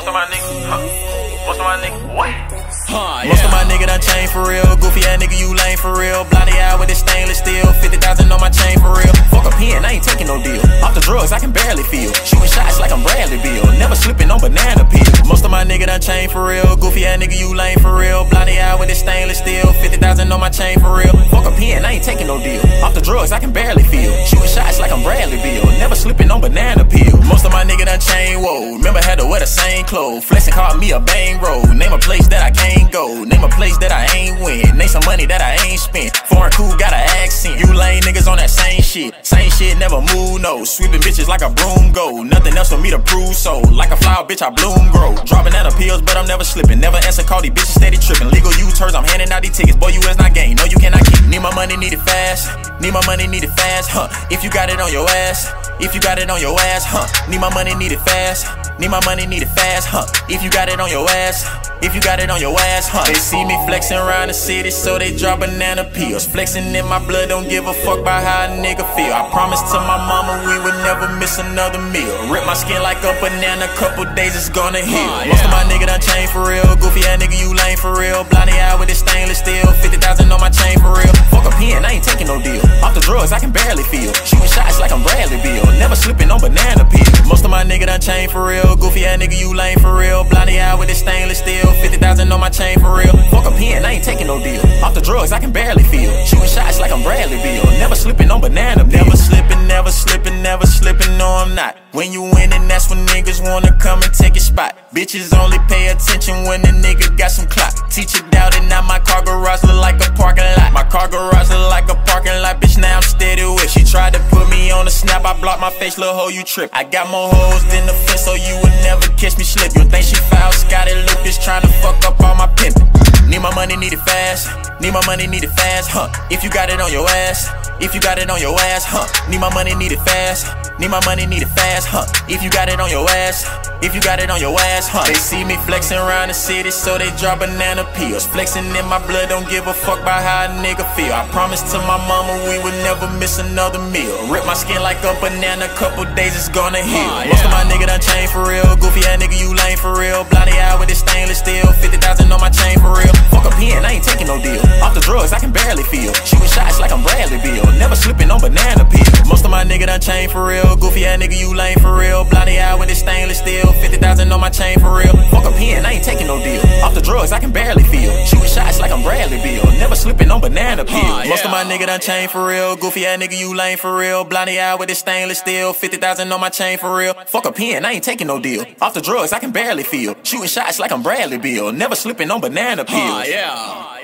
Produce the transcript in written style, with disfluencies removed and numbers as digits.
of my niggas, most of my niggas, what? Most of my niggas done changed for real. Goofy ass nigga, you lame for real. Blinded eye with this stainless steel. 50,000 on my chain for real. Fuck a pen, I ain't taking no deal. Off the drugs, I can barely feel. Shooting shots like I'm Bradley Beal. Never slipping on banana peel. Most of my niggas done changed for real. Goofy ass nigga, you lame for real. Blinded eye with this stainless steel. 50,000 on my chain for real. Fuck a pen, I ain't taking no deal. Off the drugs, I can barely feel. Shooting shots like I'm Bradley Beal. Never slipping on banana peel. Most of my niggas done changed, whoa. Remember had to wear the same clothes. Flexing called me a bang road. Name a place that I can't go. Name a place that I ain't win. Name some money that I ain't spent. Foreign cool got an accent. You lame niggas on that same shit. Same shit, never move, no. Sweeping bitches like a broom go. Nothing else for me to prove, so like a flower, bitch, I bloom grow. Dropping out of pills, but I'm never slipping. Never answer call, these bitches steady tripping. Legal U-turns, I'm handing out these tickets. Boy, you is not game. No, you cannot keep. Need my money, need it fast. Need my money, need it fast, huh? If you got it on your ass. If you got it on your ass, huh? Need my money, need it fast. Need my money, need it fast, huh? If you got it on your ass. If you got it on your ass, huh? They see me flexing around the city, so they drop banana peels. Flexing in my blood, don't give a fuck about how a nigga feel. I promised to my mama we would never miss another meal. Rip my skin like a banana, couple days it's gonna heal. Most of my niggas done changed for real. Goofy ass nigga, you lame for real. Blinded eye with this stainless steel. 50,000 on my chain for real. Fuck a pen, I ain't taking no deal. Off the drugs, I can barely feel. Shooting shots like I'm Bradley Beal. Never slipping on banana peel. Most of my niggas done changed for real. Goofy ass nigga, you lame for real. Blinded eye with this stainless steel. 50,000 on my chain for real. Fuck a pen, I ain't taking no deal. Off the drugs, I can barely feel. Shooting shots like I'm Bradley Beal. Never slipping on banana peel. Never slipping, never slipping, never slipping, no I'm not. When you winning, that's when niggas wanna come and take your spot. Bitches only pay attention when the nigga got some clout. Teacher doubted, now my car garage look like a parking lot. My car garage look like a parking lot, bitch, now I'm steady with. She tried to put me on the snap, I blocked my face, little hoe, you trip. I got more hoes than the fence, so you would never catch me slip. You think she foul, Scotty Lucas trying to fuck up all my pimpin'. Need my money, need it fast. Need my money, need it fast, huh? If you got it on your ass. If you got it on your ass, huh? Need my money, need it fast. Need my money, need it fast, huh? If you got it on your ass. If you got it on your ass, huh? They see me flexing around the city, so they drop banana peels. Flexing in my blood, don't give a fuck about how a nigga feel. I promised to my mama we would never miss another meal. Rip my skin like a banana, couple days it's gonna heal. Most of my niggas done changed for real. Goofy ass nigga, you lame for real. Blinded eye with this stainless steel. 50,000 on my chain for real. Fuck a pen, I ain't taking no deal. Off the drugs, I can barely feel. Shooting shots like I'm Bradley Beal. Never slipping on banana peel. Most of my niggas done changed for real. Goofy ass nigga, you lame for real. Blinded eye with this stainless steel. 50,000 on my chain for real. Fuck a pen, I ain't taking no deal. Off the drugs, I can barely feel. Shooting shots like I'm Bradley Beal. Never slipping on banana peel. Most of my niggas done changed for real. Goofy ass nigga, you lame for real. Blinded eye with this stainless steel. 50,000 on my chain for real. Fuck a pen, I ain't taking no deal. Off the drugs, I can barely feel. Shooting shots like I'm Bradley Beal. Never slipping on banana peel.